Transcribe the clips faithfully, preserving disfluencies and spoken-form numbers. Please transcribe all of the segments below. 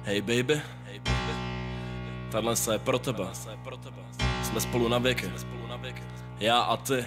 Hej baby, tahle je pro tebe. Jsme spolu na věky. Já a ty.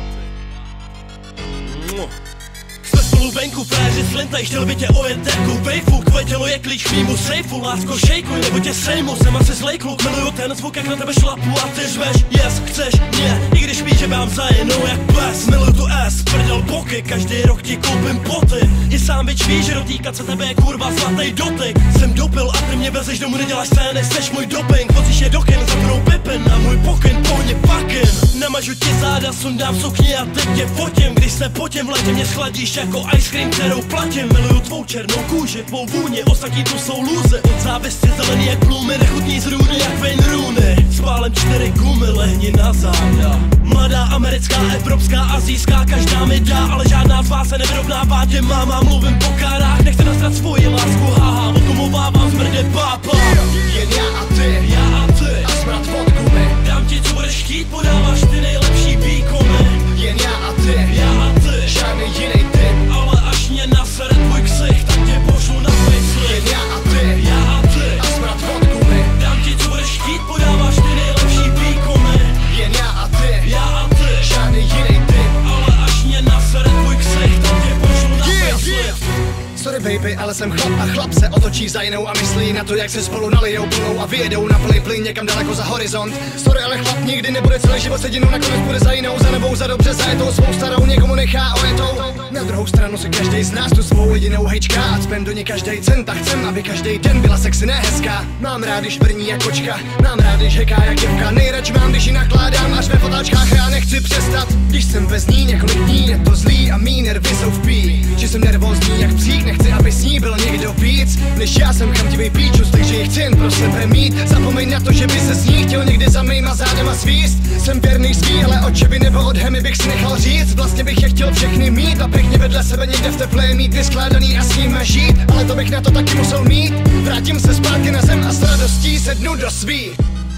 Jsme spolu venku, fréři slintaj, chtěl by tě ojet deku Vejfu, tvoje tělo je klíč k mýmu sejfu. Lásko šejkuj, nebo tě sejmu, jsem asi zlej kluk. Miluju ten zvuk, jak na tebe šlapu a ty řveš. Yes, chceš mě, i když víš, že mám za jinou jak pes. Miluju tu S, prdel boky, každý rok ti koupím boty. I sám byč víš, že dotýkat se tebe je kurva zlatý dotyk. Jsem dopil a ty mě vezeš domů, neděláš scény, seš můj doping. Vozíš je do kin, zakrou pipin na můj pokyn, pohně fucking. Namažu ti záda, sundám sukni a teď tě fotím. Když se potím v letě mě schladíš jako ice cream, kterou platím. Miluju tvou černou kůži, tvou vůni, ostatní tu jsou lůzy. Od závisti zelený jak plumy, nechutný z růdy jak Wayne Rooney. Spálem čtyři gumy, lehni na záda. Mladá americká, evropská, asijská, každá mi dá, ale žádná z vás se nevyrovnává tě máma. Mluvím po kárách, nechci nastrat svoji lásku, haha, odkumovávám smrdě pápa. Jen já a ty, Já a ty, a smrad od gumy. dám ti co budeš chtít, podáváš ty nejlepší výkony. Jen já a ty, Já a ty, žádný jiný typ. ale až mě nasere tvůj ksich, tak tě pošlu na facelift. Jen já a ty, Já a ty, a smrad od gumy. dám ti co budeš chtít, podáváš ty nejlepší výkony. Jen já a ty, Já a ty, žádný jiný typ. ale až mě nasere tvůj ksich, tak tě pošlu na facelift. Sorry baby, ale jsem chlap a chlap se otočí za jinou a myslí na to, jak se spolu nalijou plnou a vyjedou na plný plyn někam daleko za horizont. Sorry, ale chlap nikdy nebude celý život sedinou, nakonec bude za jinou, za nebou, za dobře, za jetou svou starou, někomu nechá ojetou. Na druhou stranu se každý z nás tu svou jedinou hejčká a cpem do ní každej cent a chcem, aby každý den byla sexy, ne hezká. Mám rád, když brní jak kočka, mám rád, když heká jak děvka, nejradši mám, když ji nakládám až ve fotáčkách, já nechci přestat. Když jsem bez ní několik dní, je to zlý a mý nervy jsou v pí, že jsem nervózní jak psík, nechci, aby s ní byl někdo víc než já, jsem chamtivý píčus, takže ji chci jen pro sebe mít. Zapomeň na to, že by se s ní chtěl někdy za mýma zádama svíst. Jsem věrný svý, ale od čeby nebo od hemy bych si nechal říct. Vlastně bych je chtěl všechny mít a pěkně vedle sebe někde v teple mít vyskládaný a s nimi žít, ale to bych na to taky musel mít. Vrátím se zpátky na zem a s radostí sednu do svý.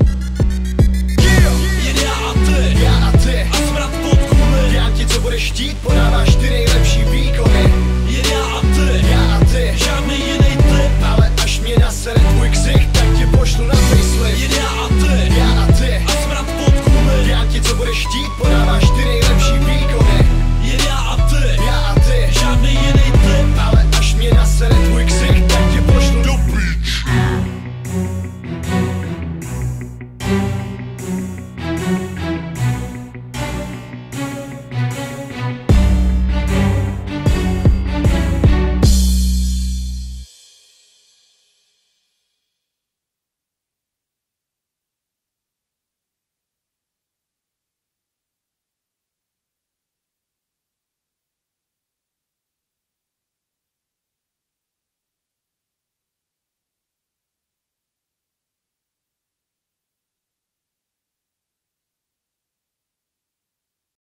Jen já a ty, Já a ty, a smrad pod gumy. dám ti co budeš chtít, podáváš ty nejlepší výkony.